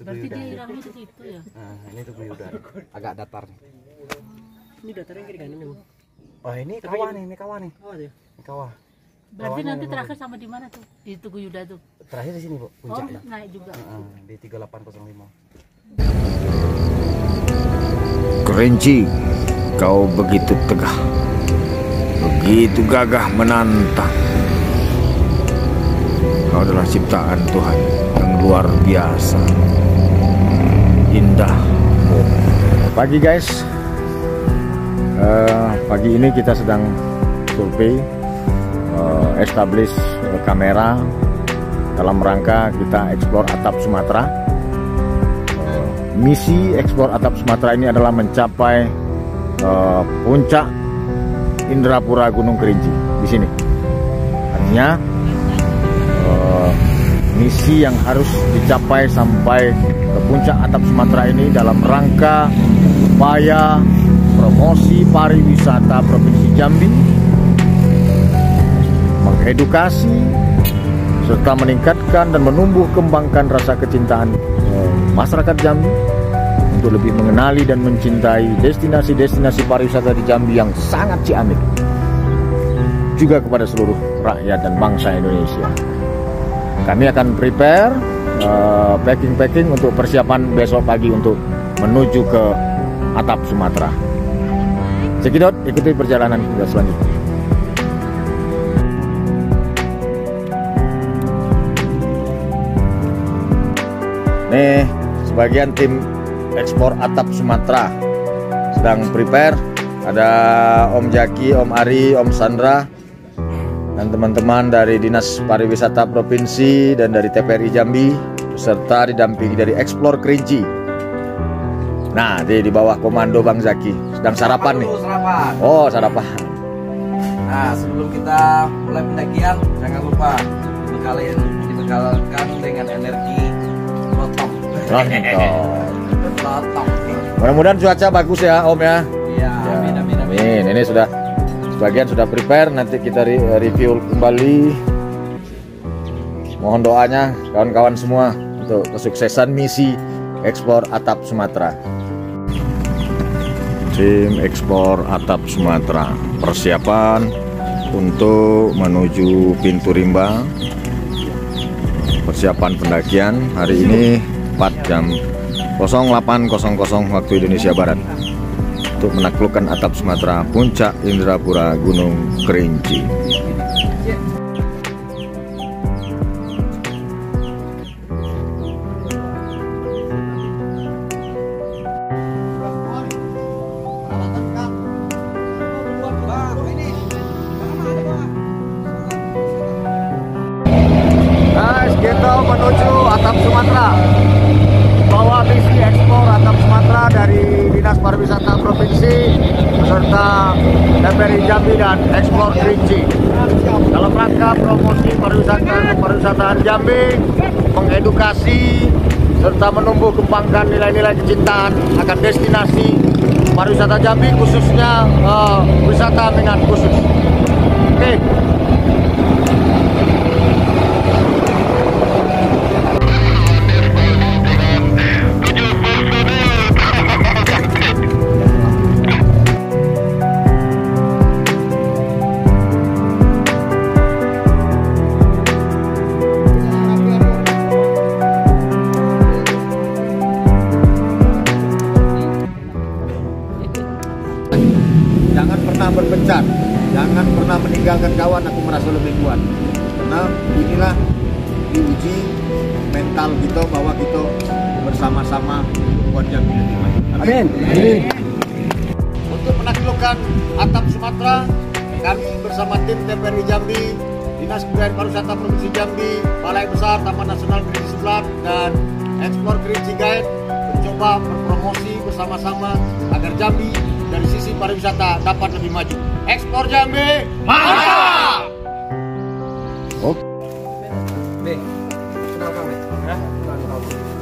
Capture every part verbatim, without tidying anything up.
Berarti dia hilangnya di situ ya? Nah, ini Tugu Yudan, agak datar nih. Ini datarnya kiri kanan memang. Oh ini kawah nih, ini kawah nih. Oh ya. Ini kawah. Berarti Kawahnya nanti memang terakhir sama di mana tuh? Di Tugu Yuda tuh? Terakhir di sini Bu, Oh, puncaknya. naik juga. Heeh, di tiga delapan nol lima. Kerinci, kau begitu tegah, begitu gagah menantang. Kau adalah ciptaan Tuhan yang luar biasa, indah. Pagi guys, uh, pagi ini kita sedang survei, uh, establish uh, kamera dalam rangka kita eksplor atap Sumatera. Uh, misi eksplor atap Sumatera ini adalah mencapai uh, puncak Indrapura Gunung Kerinci di sini. Artinya uh, misi yang harus dicapai sampai ke puncak atap Sumatera ini dalam rangka upaya promosi pariwisata Provinsi Jambi, mengedukasi serta meningkatkan dan menumbuh kembangkan rasa kecintaan eh, masyarakat Jambi untuk lebih mengenali dan mencintai destinasi-destinasi pariwisata di Jambi yang sangat ciamik, juga kepada seluruh rakyat dan bangsa Indonesia. Kami akan prepare uh, packing-packing untuk persiapan besok pagi untuk menuju ke atap Sumatera. Cekidot, ikuti perjalanan kita selanjutnya. Nih, sebagian tim ekspor atap Sumatera sedang prepare. Ada Om Jaki, Om Ari, Om Sandra, dan teman-teman dari Dinas Pariwisata Provinsi dan dari T P R I Jambi, serta didampingi dari Explore Kerinci. Nah, di, di bawah komando Bang Zaki sedang sarapan nih. Sarapan. Oh, sarapan. Nah, sebelum kita mulai pendakian, jangan lupa dibekalin, dibekalkan dengan energi lotong. Lontong. Lotong. Mudah-mudahan cuaca bagus ya, Om ya. Iya, Ya, amin, amin, amin. amin. Ini sudah sebagian sudah prepare, nanti kita re review kembali. Mohon doanya kawan-kawan semua untuk kesuksesan misi ekspor atap Sumatera. Tim ekspor atap Sumatera persiapan untuk menuju pintu rimba. Persiapan pendakian hari ini empat jam nol delapan nol nol waktu Indonesia Barat untuk menaklukkan atap Sumatera puncak Indrapura Gunung Kerinci. Guys, kita menuju atap Sumatera. Bawa misi ekspor atap Sumatera dari Dinas Pariwisata Provinsi beserta T P R I Jambi dan Explore Kerinci dalam rangka promosi pariwisata pariwisataan Jambi, mengedukasi serta menumbuh kembangkan nilai-nilai kecintaan akan destinasi pariwisata Jambi, khususnya uh, wisata minat khusus. Oke. Okay. Jangan pernah berpencar, jangan pernah meninggalkan kawan, aku merasa lebih kuat. Karena inilah diuji mental kita bahwa kita bersama-sama buat Jambi lebih maju. Amin. Amin. Untuk menaklukkan atap Sumatera, kami bersama tim T P R I Jambi, Dinas Kebudayaan Pariwisata Provinsi Jambi, Balai Besar Taman Nasional Kerinci Sebelat, dan Explore Kerinci Guide mencoba berpromosi bersama-sama agar Jambi dari sisi pariwisata dapat lebih maju. Ekspor Jambi, mantap! Oh. Nih, kenalkan nih. Ya, kenalkan.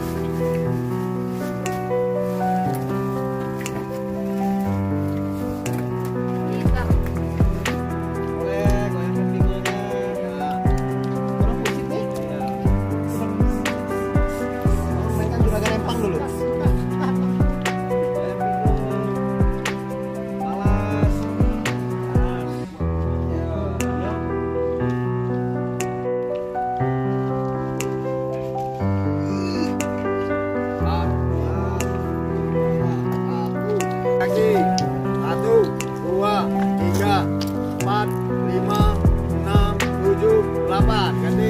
Boleh, goyangkan pinggulnya. Kurang pusing nih. Kurang mainkan juragan Kaki satu, dua, tiga, empat, lima, enam, tujuh, delapan. Ganti.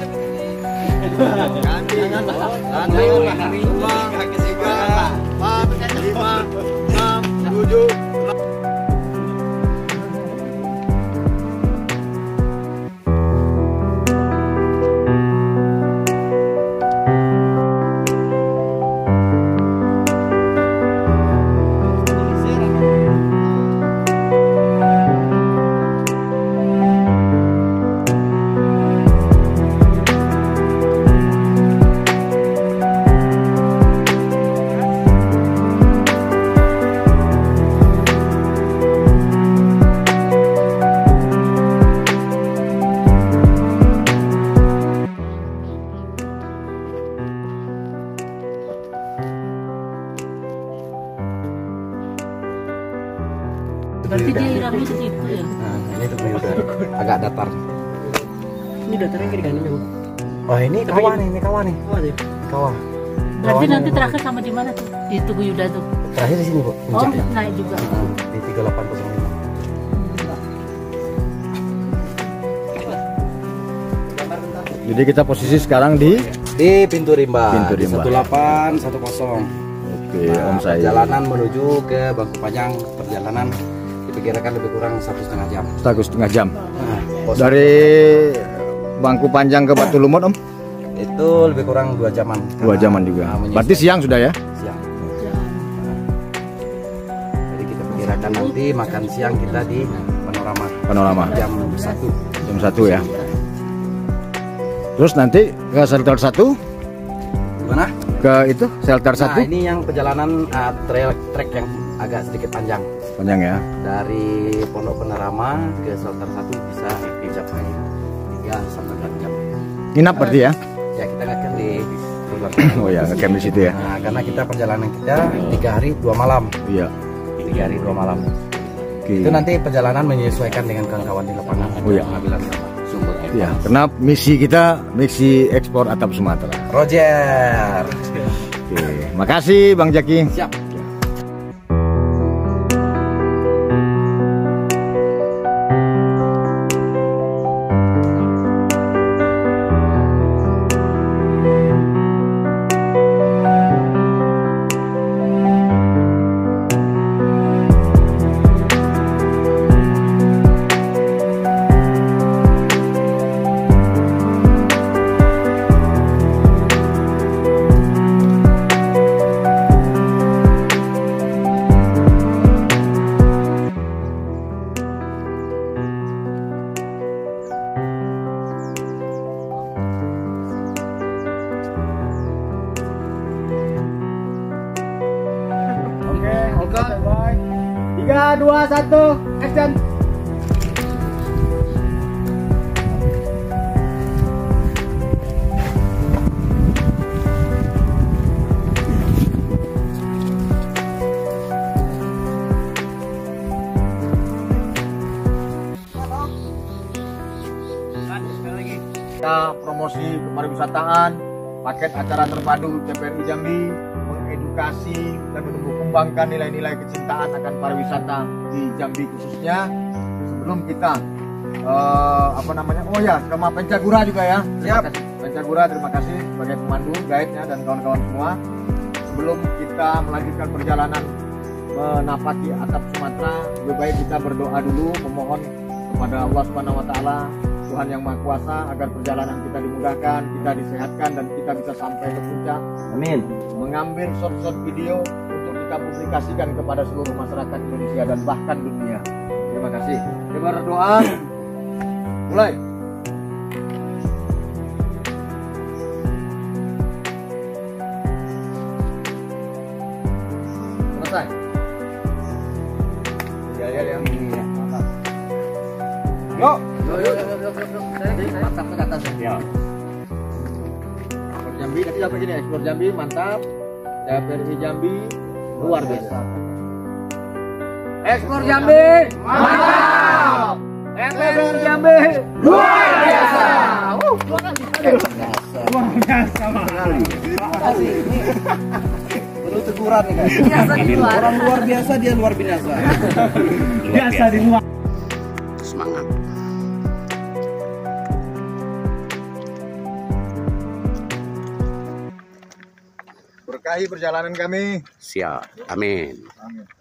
Ganti. Satu, dua, tiga, empat, lima, enam, tujuh. Berarti dia irami ke situ ya. Nah, ini tuh udah agak datar. Ini dataran kiri kanan memang. Wah, ini kawah nih, ini kawah nih. Oh, ada. Kawah. Berarti Kawahnya nanti ini. terakhir sama di mana tuh? Di Tugu Yuda tuh. Terakhir di sini, Bu. Oh, Puncaknya. naik juga. Nah, di tiga delapan nol lima. Jadi kita posisi sekarang di Di pintu rimba. Pintu rimba. satu delapan satu nol. Oke, Nah, Om saya. perjalanan menuju ke Bangku Panjang, perjalanan diperkirakan lebih kurang satu setengah jam. Satu setengah jam. Nah, pos Dari Bangku Panjang ke Batu Lumut, Om? itu lebih kurang dua jaman. Dua Karena, jaman juga. nah, Berarti siang sudah ya? siang. Jangan. Jadi kita perkirakan nanti makan siang kita di Panorama. Panorama. Jam satu. Jam satu ya. Terus nanti ke shelter satu, Gimana? ke itu shelter Nah, satu, ini yang perjalanan uh, trail trek yang agak sedikit panjang. panjang ya. Dari Pondok Panorama ke shelter satu bisa mencapai tiga sampai empat jam. Nginap berarti ya? Ya kita ngecamp di luar. Oh ya, ngecamp di situ ya. Nah, karena kita perjalanan kita tiga hari dua malam, Iya. tiga hari dua malam. Oke. Itu nanti perjalanan menyesuaikan dengan kawan-kawan di lapangan. Oh ya. Pengambilan sumber. Ya, karena misi kita misi ekspor atap Sumatera. Roger. Oke, makasih Bang Jaki. Siap. Oke, oke, bye. Tiga, dua, satu, action. Kita promosi kepariwisataan, paket acara terpadu T P R I Jambi, mengedukasi dan menumbuh kembangkan nilai-nilai kecintaan akan pariwisata di Jambi khususnya. Sebelum kita eh, apa namanya, oh ya, sama Pencagura juga ya. Terima Siap. kasih Pencagura, terima kasih sebagai pemandu, guide-nya dan kawan-kawan semua. Sebelum kita melanjutkan perjalanan menapaki atap Sumatera, lebih baik kita berdoa dulu, memohon kepada Allah Subhanahu wa taala, Tuhan yang Maha Kuasa, agar perjalanan kita dimudahkan, kita disehatkan dan kita bisa sampai ke puncak. Amin. Mengambil shot-shot video untuk kita publikasikan kepada seluruh masyarakat Indonesia dan bahkan dunia. Terima kasih. Kita berdoa. Mulai. Selesai. Ya ya ya. Mantap. Yuk. Yuk yuk yuk yuk yuk. Mantap ke atas ya. Ekspor Jambi, nanti sampai gini, ekspor Jambi mantap. T P R C Jambi luar biasa. Ekspor Jambi mantap. T P R C Jambi luar biasa. Uh, Luar biasa sekali. Terima kasih. Ini perlu teguran nih guys. Biasa di luar. Orang luar biasa, dia luar biasa. Biasa di luar. Semangat. Berkahi perjalanan kami. Siap. Amin. Amin.